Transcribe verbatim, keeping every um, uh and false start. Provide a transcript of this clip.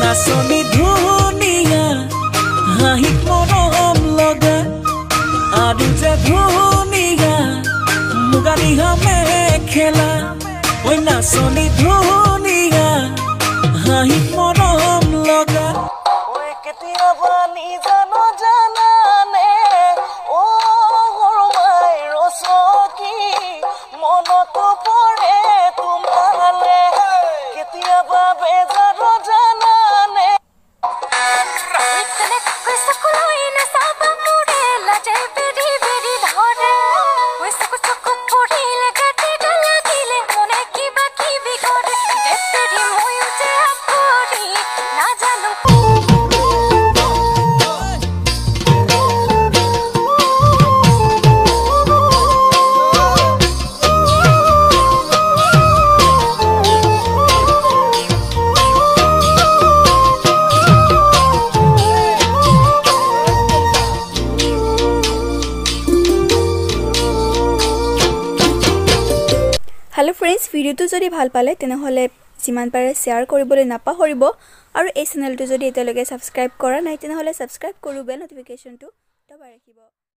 নাচনি ধুনীয়া হাঁহি মৰম লগা আৰু যে ধুনীয়া মুগাৰী মেখেলা ঐ নাচনি ধুনীয়া হাঁহি মৰম লগা ঐ কেতিয়াবা নিজানো জানানে ও গৰমাই ৰচকি মনতো পৰে তোমালে কেতিয়াবা বেজাৰো জানানে ইতনে কৈছে কলৈ না সাবা মুৰে লাজে বেৰি বেৰি ধৰে কৈছে চকু পঢ়িলে গাতে লাগিলে মনে কিবা কিবি কৰে দেৰি মই যে আপৰি না জানো हेलो फ्रेंड्स भिडिओ जदि ভাল পালে তেনহলে जिमान पारे शेयर কৰিবলৈ নাপাহৰিব আৰু এই চেনেলটো যদি এতিয়ালৈকে সাবস্ক্ৰাইব কৰা নাই তেনহলে সাবস্ক্ৰাইব কৰো বেল নটিফিকেশনটো দবাই ৰাখিব।